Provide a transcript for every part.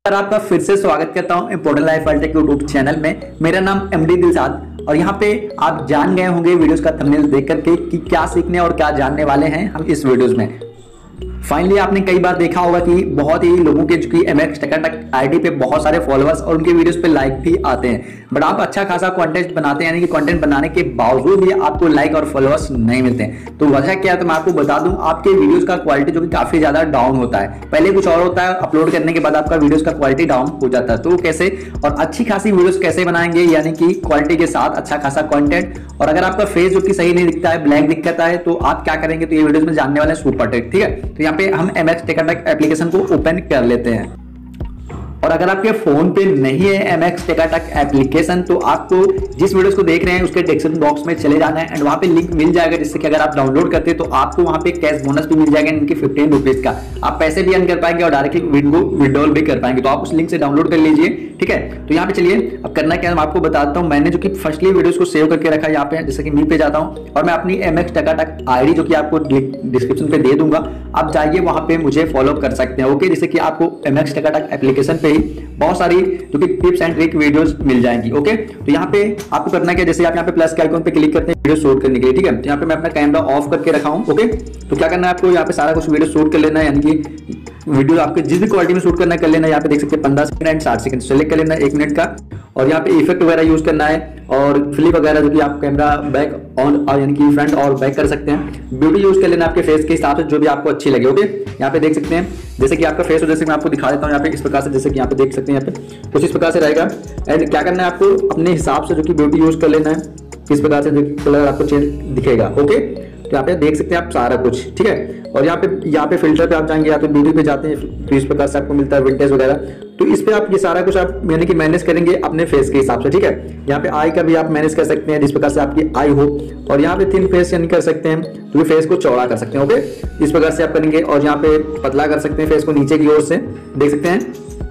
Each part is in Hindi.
आपका फिर से स्वागत करता हूं important life tech YouTube channel में। मेरा नाम एमडी दिलशाद और यहाँ पे आप जान गए होंगे वीडियोस का थंबनेल देख करके कि क्या सीखने और क्या जानने वाले हैं हम इस वीडियोस में। फाइनली आपने कई बार देखा होगा कि बहुत ही लोगों के जो कि MX टकाटक आईडी पे बहुत सारे फॉलोअर्स और उनके वीडियोस पे लाइक भी आते हैं, बट आप अच्छा खासा कंटेंट बनाते हैं, यानी कि कंटेंट बनाने के बावजूद भी आपको लाइक और फॉलोअर्स नहीं मिलते हैं। तो वजह क्या है तो मैं आपको बता दूं, आपके वीडियोस का क्वालिटी जो कि काफी ज्यादा डाउन होता है। पहले कुछ और होता है, अपलोड करने के बाद आपका वीडियोस का क्वालिटी डाउन हो जाता है। तो कैसे और अच्छी खासी वीडियोस कैसे बनाएंगे, यानी कि क्वालिटी के साथ अच्छा खासा कंटेंट। और अगर आपका फेस जो कि सही नहीं दिखता है, ब्लैक दिखता है, तो आप क्या करेंगे, तो ये वीडियोस में जानने वाले हैं सुपर टेक। ठीक है, तो यहाँ पे हम MX टकाटक एप्लीकेशन को ओपन कर लेते हैं। और अगर आपके फोन पे नहीं है MX टकाटक एप्लीकेशन तो आपको जिस वीडियोस को देख रहे हैं उसके डिस्क्रिप्शन बॉक्स में चले जाना है एंड वहां पे लिंक मिल जाएगा, जिससे कि अगर आप डाउनलोड करते हैं तो आपको वहां पे कैश बोनस भी मिल जाएगा, इनके 15 रुपीज का। आप पैसे भी अर्न कर पाएंगे और डायरेक्टली विड्रॉल भी कर पाएंगे। तो आप उस लिंक से डाउनलोड कर लीजिए। ठीक है, तो यहाँ पे चलिए अब करना क्या है मैं आपको बताता हूँ। मैंने जो कि फर्स्टली वीडियोस को सेव करके रखा है यहाँ पे, जैसे कि मी पे जाता हूँ और मैं अपनी MX टकाटक आईडी जो कि आपको डिस्क्रिप्शन पे दे दूंगा, आप जाइए वहां पे मुझे फॉलो कर सकते हैं। ओके, जैसे कि आपको MX टकाटक एप्लीकेशन पे ही बहुत सारी जो कि टिप्स एंड ट्रिक वीडियोस मिल जाएंगी। ओके, तो यहाँ पे आपको करना क्या, जैसे आप यहाँ पे प्लस के आइकन पे क्लिक करते हैं वीडियो शूट करने के लिए। ठीक है, तो यहाँ पे मैं अपना कैमरा ऑफ करके रखा हूँ। ओके, तो क्या करना है आपको, यहाँ पे सारा कुछ वीडियो शूट कर लेना है, यानी कि वीडियो आपके जिस भी क्वालिटी में शूट करना है कर लेना है। यहाँ पे देख सकते हैं 15 सेकंड एंड 60 सेकंड सेलेक्ट कर लेना है 1 मिनट का। और यहाँ पे इफेक्ट वगैरह यूज करना है और फ्लिप वगैरह जो कि आप कैमरा बैक ऑन यानी कि फ्रंट और बैक कर सकते हैं। ब्यूटी यूज कर लेना आपके फेस के हिसाब से जो भी आपको अच्छी लगे। ओके, यहाँ पे देख सकते हैं जैसे कि आपका फेस हो, जैसे मैं आपको दिखा देता हूँ यहाँ पे इस प्रकार से, जैसे कि यहाँ पे देख सकते हैं यहाँ पे कुछ इस प्रकार से रहेगा। एंड क्या करना है आपको अपने हिसाब से जो कि ब्यूटी यूज कर लेना है, किस प्रकार से कलर आपको चेंज दिखेगा। ओके, तो यहाँ पे देख सकते हैं आप सारा कुछ। ठीक है, और यहाँ पे फिल्टर पे आप जाएंगे या तो ब्यूटी पे जाते हैं तो इस प्रकार से आपको मिलता है विंटेज वगैरह। तो इस पे आप ये सारा कुछ आप यानी कि मैनेज करेंगे अपने फेस के हिसाब से। ठीक है, यहाँ पे आई का भी आप मैनेज कर सकते हैं जिस प्रकार से आपकी आई हो, और यहाँ पे थिन फेस यानी कर सकते हैं तो फेस को चौड़ा कर सकते हैं। ओके, इस प्रकार से आप करेंगे और यहाँ पे पतला कर सकते हैं फेस को नीचे की ओर से, देख सकते हैं।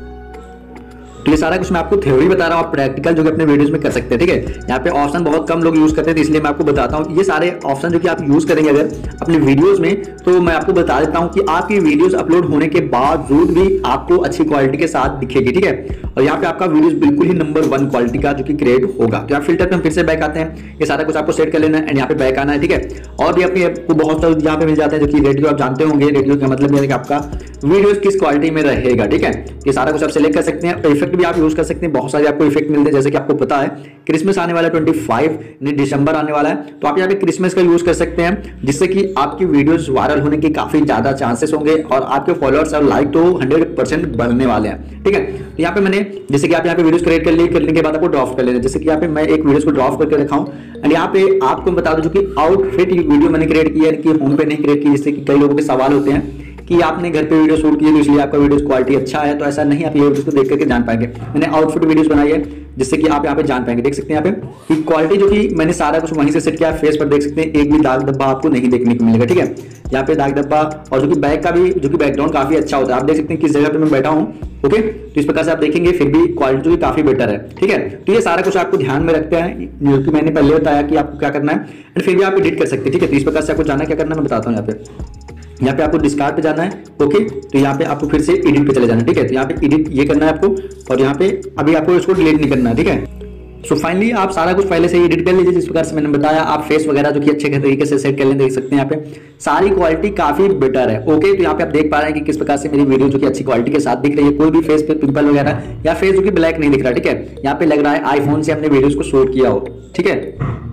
तो ये सारा कुछ मैं आपको थ्योरी बता रहा हूँ, आप प्रैक्टिकल जो कि अपने वीडियोस में कर सकते हैं। ठीक है, यहाँ पे ऑप्शन बहुत कम लोग यूज करते हैं, तो इसलिए मैं आपको बताता हूँ ये सारे ऑप्शन जो कि आप यूज करेंगे अगर अपने वीडियोस में, तो मैं आपको बता देता हूँ कि आपकी वीडियोस अपलोड होने के बावजूद भी आपको अच्छी क्वालिटी के साथ दिखेगी। ठीक है, और यहाँ पे आपका वीडियोस बिल्कुल ही नंबर 1 क्वालिटी का जो कि क्रिएट होगा। तो यहाँ फिल्टर पे हम फिर से बैक आते हैं, ये सारा कुछ आपको सेट कर लेना है एंड यहाँ पे बैक आना है। ठीक है, और भी आपको बहुत सारे यहाँ पे मिल जाते हैं जो कि रेडियो आप जानते होंगे। रेडियो का मतलब है कि आपका वीडियोस किस क्वालिटी में रहेगा। ठीक है, ये सारा कुछ आप सिलेक्ट कर सकते हैं। इफेक्ट भी आप यूज कर सकते हैं, बहुत सारे आपको इफेक्ट मिलते हैं। जैसे कि आपको पता है क्रिसमस आने वाला है, 25 दिसंबर आने वाला है, तो आप यहाँ पे क्रिसमस का यूज कर सकते हैं, जिससे कि आपकी वीडियोस वायरल होने के काफी ज्यादा चांसेस होंगे और आपके फॉलोअर्स और लाइक तो 100% बढ़ने वाले हैं। ठीक है, तो यहाँ पे मैंने जैसे कि आप यहाँ पे वीडियोस क्रिएट कर ली, करने के बाद आपको ड्राफ्ट कर लेना है। जैसे कि यहाँ पे मैं एक वीडियोस को ड्राफ्ट करके रखा हूँ एंड यहाँ पे आपको बता दूं जो कि आउटफिट वीडियो मैंने क्रिएट किया है कि होम पे नहीं क्रिएट की, जिससे कि कई लोगों के सवाल होते हैं कि आपने घर पे वीडियो शूट की है तो इसलिए आपका वीडियो क्वालिटी अच्छा है। तो ऐसा नहीं, आप ये वीडियो को देख करके जान पाएंगे। मैंने आउटफिट वीडियोस बनाई है जिससे कि आप यहाँ पे जान पाएंगे। देख सकते हैं यहाँ पे कि क्वालिटी जो कि मैंने सारा कुछ वहीं से सेट किया है। फेस पर देख सकते हैं एक भी दाग धब्बा आपको नहीं देखने को मिलेगा। ठीक है, यहाँ पे दाग धब्बा और जो कि बैक का भी जो कि बैकग्राउंड काफी अच्छा होता है। आप देख सकते हैं किस जगह पे मैं बैठा हूँ। ओके, तो इस प्रकार से आप देखेंगे फिर भी क्वालिटी जो काफी बेटर है। ठीक है, तो ये सारा कुछ आपको ध्यान में रखते हैं जो कि मैंने पहले बताया कि आपको क्या करना है एंड फिर भी आप एडिट कर सकते हैं। ठीक है, तो इस प्रकार से आपको जाना क्या करना है मैं बताता हूँ। यहाँ पे आपको डिस्कार्ड पे जाना है। ओके, तो यहाँ पे आपको फिर से एडिट पे चले जाना है। ठीक है, तो यहाँ पे एडिट ये करना है आपको और यहाँ पे अभी आपको इसको डिलीट नहीं करना है। ठीक है, सो फाइनली आप सारा कुछ पहले से एडिट कर लीजिए जिस प्रकार से मैंने बताया। आप फेस वगैरह जो कि अच्छे तरीके से सेट कर लें, देख सकते हैं यहाँ पे सारी क्वालिटी काफी बेटर है। ओके, तो यहाँ पे आप देख पा रहे हैं कि किस प्रकार से मेरी वीडियो जो कि अच्छी क्वालिटी के साथ दिख रही है, कोई भी फेस पे पिंपल वगैरह या फेस जो कि ब्लैक नहीं दिख रहा। ठीक है, यहाँ पे लग रहा है आईफोन से हमने वीडियोस को शूट किया हो। ठीक है,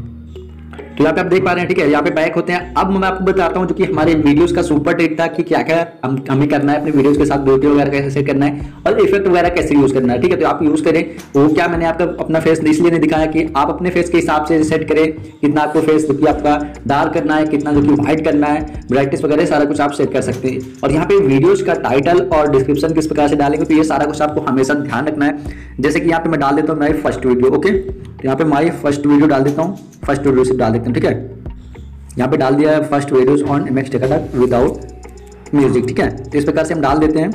तो यहाँ पे आप देख पा रहे हैं। ठीक है, यहाँ पे बैक होते हैं। अब मैं आपको बताता हूँ जो कि हमारे वीडियोस का सुपर ट्रिक था कि क्या क्या हमें करना है अपने वीडियोस के साथ, ब्यूटी वगैरह कैसे सेट करना है और इफेक्ट वगैरह कैसे यूज करना है। ठीक है, तो आप यूज करें। वो क्या मैंने आपका अपना फेस इसलिए नहीं दिखाया कि आप अपने फेस के हिसाब से सेट करें, कितना आपको फेस जो कि आपका डार्क करना है, कितना जो कि व्हाइट करना है, ब्राइटनेस वगैरह सारा कुछ आप सेट कर सकते हैं। और यहाँ पे वीडियोस का टाइटल और डिस्क्रिप्शन किस प्रकार से डालेंगे, तो ये सारा कुछ आपको हमेशा ध्यान रखना है। जैसे कि यहाँ पे मैं डाल देता हूँ माई फर्स्ट वीडियो। ओके, तो यहाँ पे माई फर्स्ट वीडियो डाल देता हूँ, फर्स्ट वीडियो सिर्फ डाल देता हूँ। ठीक है, यहाँ पे डाल दिया है first videos on MX Takatak without music. ठीक है, तो इस प्रकार से हम डाल देते हैं।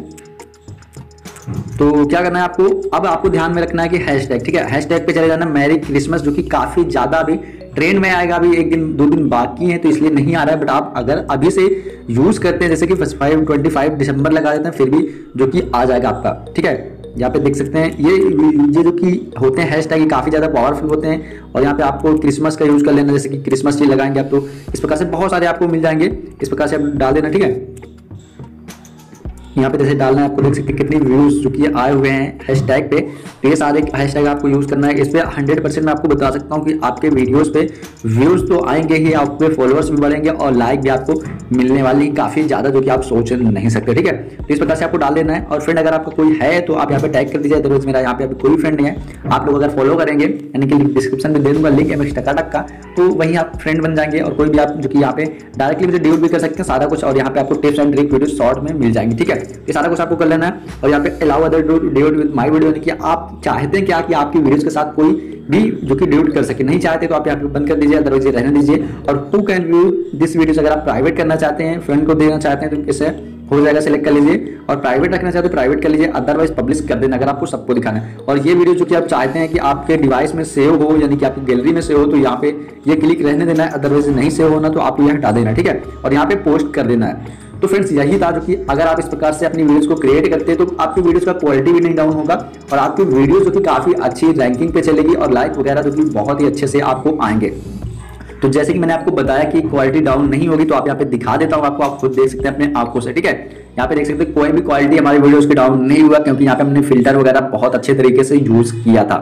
तो क्या करना है आपको, अब आपको ध्यान में रखना है कि हैशटैग। ठीक है, हैशटैग पे चले जाना मैरी क्रिसमस, जो कि काफी ज्यादा अभी ट्रेंड में आएगा। अभी 1 दिन 2 दिन बाकी है तो इसलिए नहीं आ रहा है, बट आप अगर अभी से यूज करते हैं जैसे कि 25 दिसंबर लगा देते हैं फिर भी जो कि आ जाएगा आपका। ठीक है, यहाँ पे देख सकते हैं ये जो कि होते हैं हैशटैग, ये काफ़ी ज़्यादा पावरफुल होते हैं। और यहाँ पे आपको क्रिसमस का यूज़ कर लेना, जैसे कि क्रिसमस ट्री लगाएंगे आप तो इस प्रकार से बहुत सारे आपको मिल जाएंगे, इस प्रकार से आप डाल देना, ठीक है। यहाँ पे जैसे डालना है, आपको देख सकते हैं कितनी व्यूज जो कि आए हुए हैं हैशटैग पे। तो ये सारे हैशटैग आपको यूज करना है। इस पे 100% मैं आपको बता सकता हूँ कि आपके वीडियोस पे व्यूज तो आएंगे ही, आपके फॉलोअर्स भी बढ़ेंगे और लाइक भी आपको मिलने वाली काफी ज्यादा, जो कि आप सोच नहीं सकते, ठीक है। तो इस प्रकार से आपको डाल देना है। और फ्रेंड अगर आपका कोई है तो आप यहाँ पे टैग कर दीजिए, अदरवाइज मेरा यहाँ पे अभी कोई फ्रेंड नहीं है। आप लोग अगर फॉलो करेंगे, यानी कि डिस्क्रिप्शन में दे दूंगा लिंक MX टकाटक का, तो वहीं आप फ्रेंड बन जाएंगे। और कोई भी आप जो कि यहाँ पे डायरेक्टली मुझे डीओ भी कर सकते हैं सारा कुछ, और यहाँ पे आपको tips and trick video short में मिल जाएंगे, ठीक है। ये सारा कुछ आपको कर लेना है। और यहाँ पे allow other duet with my video, यानी कि आप चाहते हैं क्या कि आपकी वीडियोस के साथ कोई भी जो कि डिलीट कर सके, नहीं चाहते तो आप यहाँ पे बंद कर दीजिए, अदरवाइज रहने दीजिए। और who can view this videos अगर आप प्राइवेट करना चाहते हैं, फ्रेंड को देना चाहते हैं, तो इससे हो जाएगा, सिलेक्ट कर लीजिए। और प्राइवेट रखना चाहते हो प्राइवेट कर लीजिए, अदरवाइज पब्लिश कर देना अगर आपको सबको दिखाना है। और ये वीडियो जो कि आप चाहते हैं कि आपके डिवाइस में सेव हो, यानी कि आपकी गैलरी में सेव हो, तो यहाँ पे ये क्लिक रहने देना है, अदरवाइज नहीं सेव होना तो आप ये हटा देना, ठीक है। और यहाँ पे पोस्ट कर देना है। तो फ्रेंड्स यही था, जो कि अगर आप इस प्रकार से अपनी वीडियोस को क्रिएट करते हैं तो आपकी वीडियोस का क्वालिटी भी नहीं डाउन होगा और आपकी वीडियोस जो कि काफी अच्छी रैंकिंग पे चलेगी और लाइक वगैरह जो कि बहुत ही अच्छे से आपको आएंगे। तो जैसे कि मैंने आपको बताया कि क्वालिटी डाउन नहीं होगी, तो आप यहाँ पे दिखा देता हूँ आपको, आप खुद देख सकते हैं अपने आंखों से, ठीक है। यहाँ पे देख सकते हैं कोई भी क्वालिटी हमारी वीडियोस की डाउन नहीं हुआ, क्योंकि यहाँ पे हमने फिल्टर वगैरह बहुत अच्छे तरीके से यूज किया था।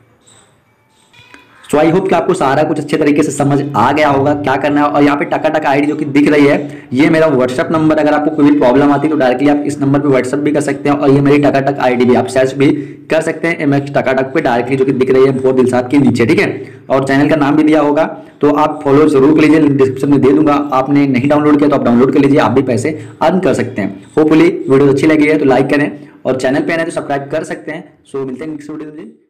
सो आई होप कि आपको सारा कुछ अच्छे तरीके से समझ आ गया होगा क्या करना है। और यहाँ पे टकाटक आईडी जो कि दिख रही है, ये मेरा व्हाट्सएप नंबर, अगर आपको कोई भी प्रॉब्लम आती है तो डायरेक्टली आप इस नंबर पे व्हाट्सएप भी कर सकते हैं। और ये मेरी टकाटक आईडी भी आप सर्च भी कर सकते हैं MX टकाटक पे डायरेक्टली, जो कि दिख रही है फोर दिलसाद के नीचे, ठीक है। और चैनल का नाम भी दिया होगा, तो आप फॉलो जरूर कर लीजिए, डिस्क्रिप्शन में दे दूंगा। आपने नहीं डाउनलोड किया तो आप डाउनलोड कर लीजिए, आप भी पैसे अर्न कर सकते हैं। होपफुली वीडियो अच्छी लगी है तो लाइक करें, और चैनल पे आए तो सब्सक्राइब कर सकते हैं। सो मिलते हैं नेक्स्ट वीडियो में।